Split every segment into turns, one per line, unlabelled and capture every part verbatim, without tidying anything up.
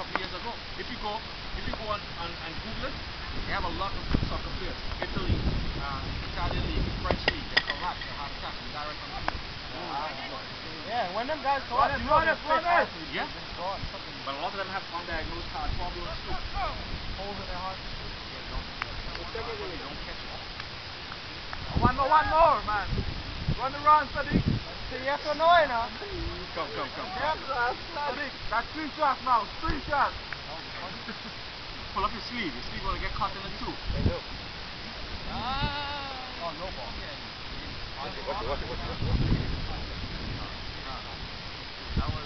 couple of years ago. If you go, if you go on, on and Google it, they have a lot of good soccer players. Italy, uh, Italian league, French league, they collapse, they have attacks, and direct on the field.
Yeah, when them guys collapse, you know they're fit athletes.
Yeah. But a lot of them have undiagnosed heart problems too.
Holes in their heart.
They don't catch it.
One more, one more, man. Run around, Sadiq. So you have to annoy now.
Come, come, come.
Yep, Sadiq. That's three shots now. Three shots.
Pull up your sleeve. Your sleeve will get caught in it too.
They do. Ah. Oh, no ball.
Watch it, watch it, watch it, watch it. That was...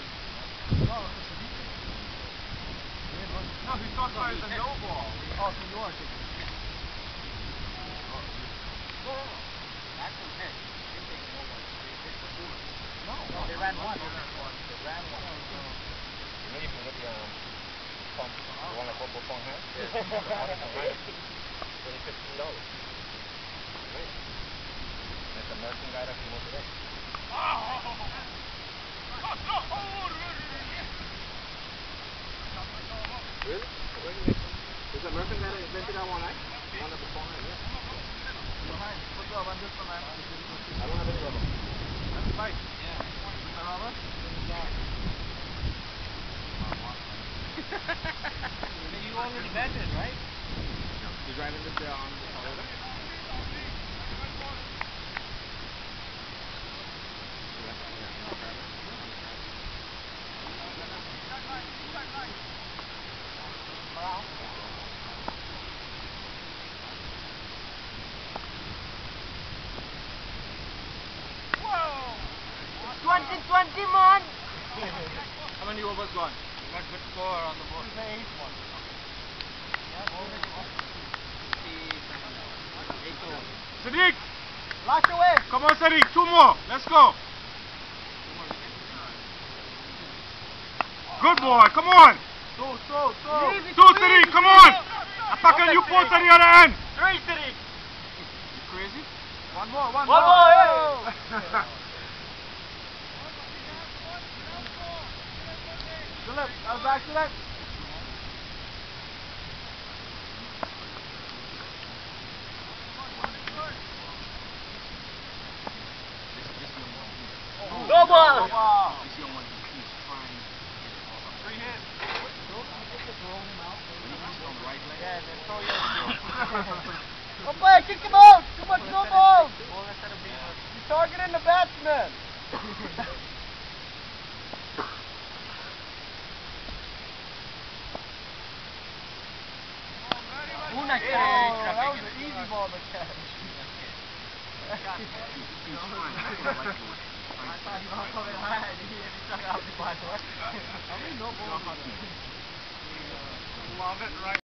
No, he's talking about it's a no ball. Oh, so you are taking it. No, no, no. Actual hit. They take no one. They put bullets. No, no, they ran one. They ran one. They ran one.
You know you can get the um pump, the one that Bobo Pong has? Yeah. twenty fifteen dollars. Right. That's the American guy that came over there. Really? Is the American guy that invented that one, right? The one that Bobo Pong has, yeah.
Behind. Put rubber on this one, man.
I don't have any rubber.
That's right. Yeah. Put the rubber. You already invented, right?
He's driving this there on the order.
twenty twenty, man!
How many overs gone?
We got good score on the board. This is the eighth one.
Sadiq!
Lash away!
Come on, Sadiq, two more. Let's go. Good boy, come on.
Two, two, two.
Two, Sadiq, come on. I'm packing you both on the other end.
Three, Sadiq.
You crazy?
One more, one,
One
more.
more, hey!
Philip, how's that, Philip?
Go ball!
Wow.
This young one, he's trying.
Three hits.
He's on the right leg.
Yeah, then throw yours. Come back, kick him out! Too much no ball! You're targeting the batsman! Oh, that was an easy ball to catch.
He's trying.
I thought he was coming high. He struck out the ball. I mean, no ball. Love it, right?